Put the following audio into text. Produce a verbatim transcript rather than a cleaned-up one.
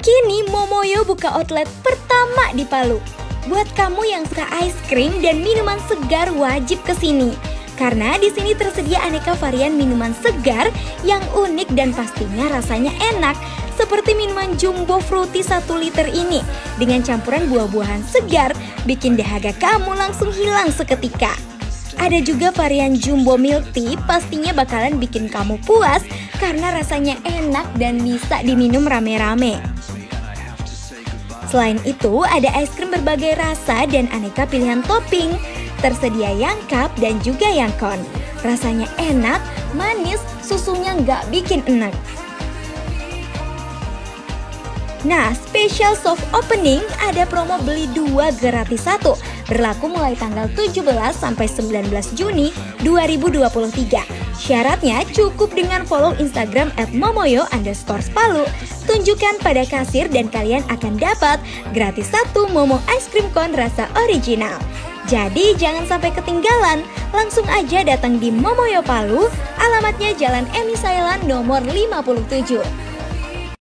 Kini Momoyo buka outlet pertama di Palu. Buat kamu yang suka ice cream dan minuman segar wajib kesini. Karena di sini tersedia aneka varian minuman segar yang unik dan pastinya rasanya enak. Seperti minuman Jumbo Fruity satu liter ini dengan campuran buah-buahan segar, bikin dahaga kamu langsung hilang seketika. Ada juga varian Jumbo Milk Tea, pastinya bakalan bikin kamu puas karena rasanya enak dan bisa diminum rame-rame. Selain itu, ada es krim berbagai rasa dan aneka pilihan topping. Tersedia yang cup dan juga yang cone. Rasanya enak, manis, susunya nggak bikin enak. Nah, special soft opening ada promo beli dua gratis satu. Berlaku mulai tanggal tujuh belas sampai sembilan belas Juni dua ribu dua puluh tiga. Syaratnya cukup dengan follow Instagram at momoyo underscore palu. Tunjukkan pada kasir dan kalian akan dapat gratis satu Momo Ice Cream Cone rasa original. Jadi jangan sampai ketinggalan, langsung aja datang di Momoyo Palu, alamatnya Jalan Emi Sailan nomor lima puluh tujuh.